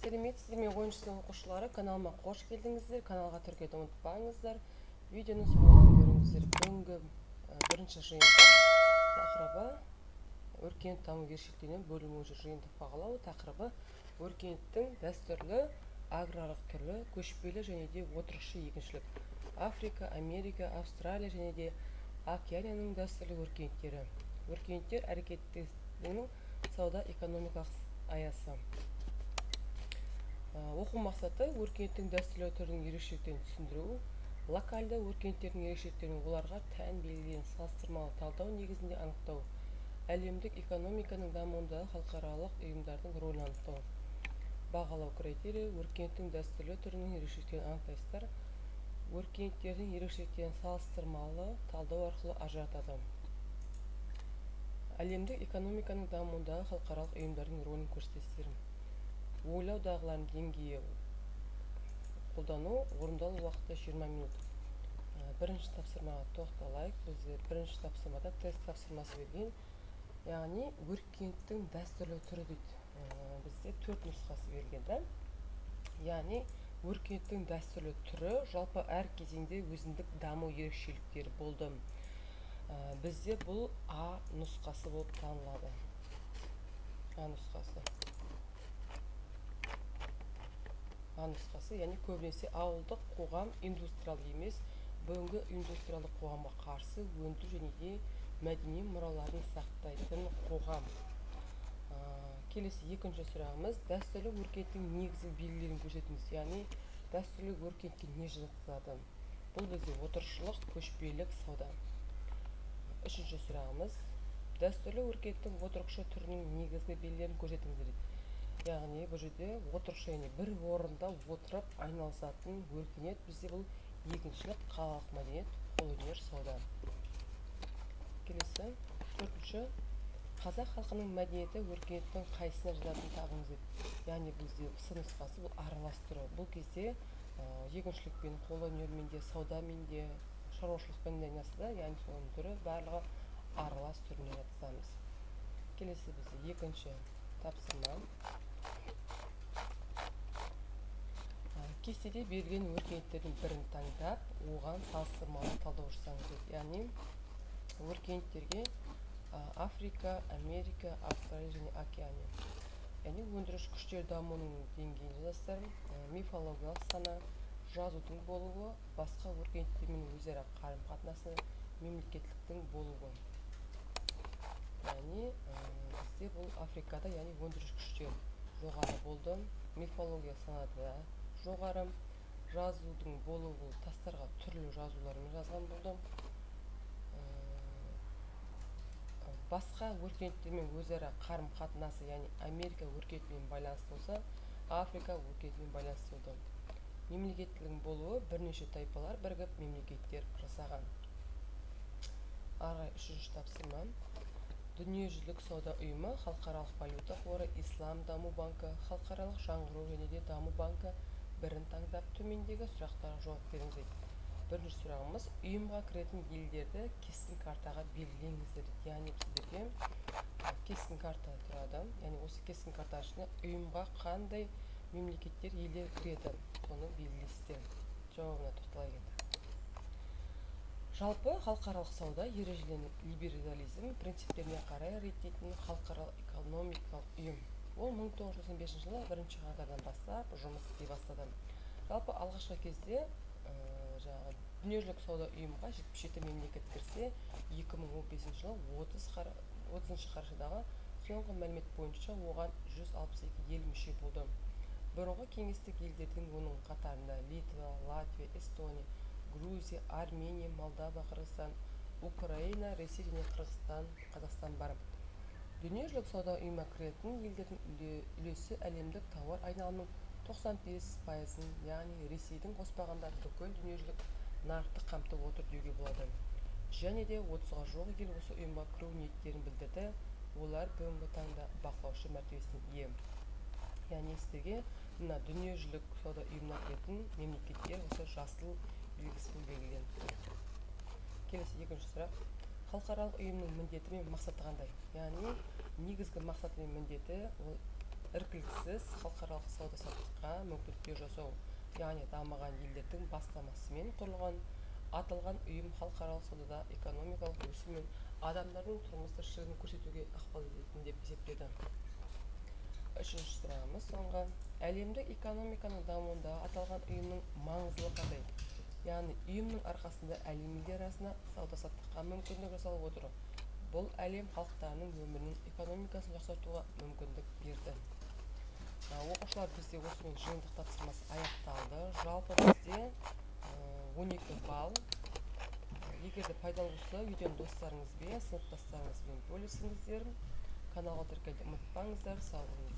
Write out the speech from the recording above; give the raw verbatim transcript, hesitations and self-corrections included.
Сәлеметсіздер ме оныншы сынып оқушылары, каналыма қош келдіңіздер. Каналға тіркелуді ұмытпаңыздар. Видеоны соңынан көріңіздер. Бүгінгі бірінші жиынтық тақырыбы өркениет даму ерекшеліктерінен бөлім он үш жиынтық бағалау тақырыбы өркениеттің дәстүрлі аграрлық түрлі, көшпелі және де отырықшы егіншілік. Африка, Америка, Австралия және де Океанияның дәстүрлі өркениеттері. Өркениеттер әрекеттесінің сауда экономикалық аясы. Оқу мақсаты өркениеттің дәстүрлі түрінің ерекшеліктерін түсіндіру, локальды өркениеттердің ерекшеліктерін оларға тән белгіленген салыстырмалы талдау негізінде анықтау, әлемдік экономиканың дамуындағы халықаралық ұйымдардың рөлін анықтау. Бағалау критерийі өркениеттің дәстүрлі түрінің ерекшеліктерін анықтайсыздар. Өркениеттердің ерекшеліктерін салыстырмалы талдау арқылы ажыратады. Әлемдік экономиканың дамуындағы халықаралық ұйымдардың рөлін көрсетесіздер. Ойлау дағыларын деңгейі қолдану, орындалу уақыты жиырма минут. Бірінші тапсырмаға тоқталайық. Бізде бірінші тапсырмада тест тапсырмасы берген. Яғни өркениеттің дәстүрлі түрі дейді. Бізде төрт нұсқасы берілген. Яғни өркениеттің дәстүрлі түрі жалпы әр кезеңде өзіндік даму ерекшеліктері болды. Бізде бұл А нұсқасы болып танылады. А нұсқасы. А нұсқасы, яғни көбінесе ауылдық қоғам индустриалды емес, бүгінгі индустриалды қоғамға қарсы өндіру және де мәдени мұраларын сақтайтын қоғам. Келесі екінші сұрағымыз, дәстүрлі өркениеттің негізгі белгілерін көрсетіңіз. Яғни дәстүрлі өркениетке не жатқызады? Бұл бізде отырықшылық, көшпелілік, сауда. Үшінші сұрағымыз, дәстүрлі өркениеттің отырықшы түрінің негізгі белгілерін көрсетіңіздер. Яғни бұл жерде отырықшы, яғни бір орында отырып айналысатын өркениет бізде бұл егіншілік, қалалық мәдениет, қолөнер, сауда. Келесі төртінші, қазақ халқының мәдениеті өркениеттің қайсысына жататынын табыңыз. Яғни бізде С нұсқасы бұл араластыру. Бұл кезде егіншілікпен, қолөнермен де, саудамен де, шаруашылықпен де айналысады, яғни соның түрі барлығы аралас түріне жатқызамыз. Келесі бізде екінші тапсырма. Кестеде берілген өркениеттердің бірін таңдап, оған салыстырмалы талдау жасаңыз. Яғни өркениеттерге Африка, Америка, Австралия және Океания. Яғни өндіріс күштер дамуының деңгейін жазасыздар, мифологиялық сана, жазудың болуы, басқа өркениеттермен өзара қарым-қатынасы, мемлекеттіліктің болуы. Яғни бізде бұл Африкада, яғни өндіріс күштер жоғары болды, мифология санада жоғары, жазудың болуы бұл тастарға түрлі жазулармен жазған болды. Басқа өркениеттермен өзара қарым-қатынасы, яғни Америка өркениетімен байланысты болса, Африка өркениетімен байланысты болды. Мемлекеттілігінің болуы бірнеше тайпалар бірігіп мемлекеттер жасаған. Арай үшінші тапсырма. Дүниежүзілік сауда ұйымы, халықаралық валюта қоры, Ислам даму банкі, халықаралық жаңғыру және де даму банкі бірін таңдап төмендегі сұрақтарға жауап беріңіз. Бірінші сұрағымыз, ұйымға кіретін елдерді кескін картаға белгілеңіздер. Яғни сіздерге кескін карта тұрады. Яғни осы кескін карта ішіне ұйымға қандай мемлекеттер, елдер кіреді, соны белгілейсіздер. Жауабына тоқтала кетті. Жалпы халықаралық сауда ережелерінің либерализм принциптеріне қарай реттейтін халықаралық экономикалық ұйым. Ол мың тоғыз жүз тоқсан бесінші жылы бірінші қаңтардан бастап жұмыс істей бастады. Жалпы алғашқы кезде дүниежүзілік сауда ұйымға жетпіс жеті мемлекет кірсе, екі мың он бесінші жылы отызыншы қарашадағы соңғы мәлімет бойынша оған жүз алпыс екі ел мүше болды. Бұрынғы кеңестік елдердің оның қатарында Литва, Латвия, Эстония, Грузия, Армения, Молдова, Қырғызстан, Украина, Ресей және Қырғызстан, Қазақстан бар. Дүниежүзілік сауда ұйымына кіретін елдердің үлесі әлемдік тауар айналымының тоқсан бес пайызын, яғни Ресейдің қоспағанда бүкіл дүниежүзілік нарықты қамтып отыр деуге болады. Және де отызға жуық ел осы ұйымға кіру ниеттерін білдірді. Олар бүгінгі таңда бақылаушы мәртебесіне ие. Яғни сіздерге мына дүниежүзілік сауда ұйымына кіретін мемлекеттер осы жасыл белгісімен белгіленді. Келесі екінші сұрақ. Халықаралық ұйымның міндеті мен мақсаты қандай? Яғни негізгі мақсаты мен міндеті ол іркіліссіз халықаралық сауда-саттыққа мүмкіндіктер жасау, яғни дамыған елдердің бастамасымен құрылған аталған ұйым халықаралық саудада экономикалық өсім мен адамдардың тұрмыс тіршілігін көрсетуге ықпал ететін деп есептеді. Үшінші сұрағымыз соңғы. Әлемдік экономиканың дамуында аталған ұйымның маңыздылығы қандай? Яғни ұйымның арқасында әлем елдері арасында сауда-саттыққа мүмкіндік жасалып отыр. Бұл әлем халықтарының өмірінің экономикасын жақсартуға мүмкіндік берді. Оқушылар, бізде осымен жиынтық тапсырмасы аяқталды. Жалпы бізде он екі балл. Егер де пайдалы болса, үйден достарыңызбен, сыныптастарыңызбен бөлісіңіздер. Каналға тіркелуді ұмытпаңыздар. Сау болыңыздар.